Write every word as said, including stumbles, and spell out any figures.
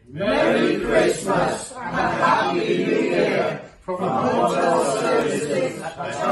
Merry Christmas and Happy New Year from Hotel Services at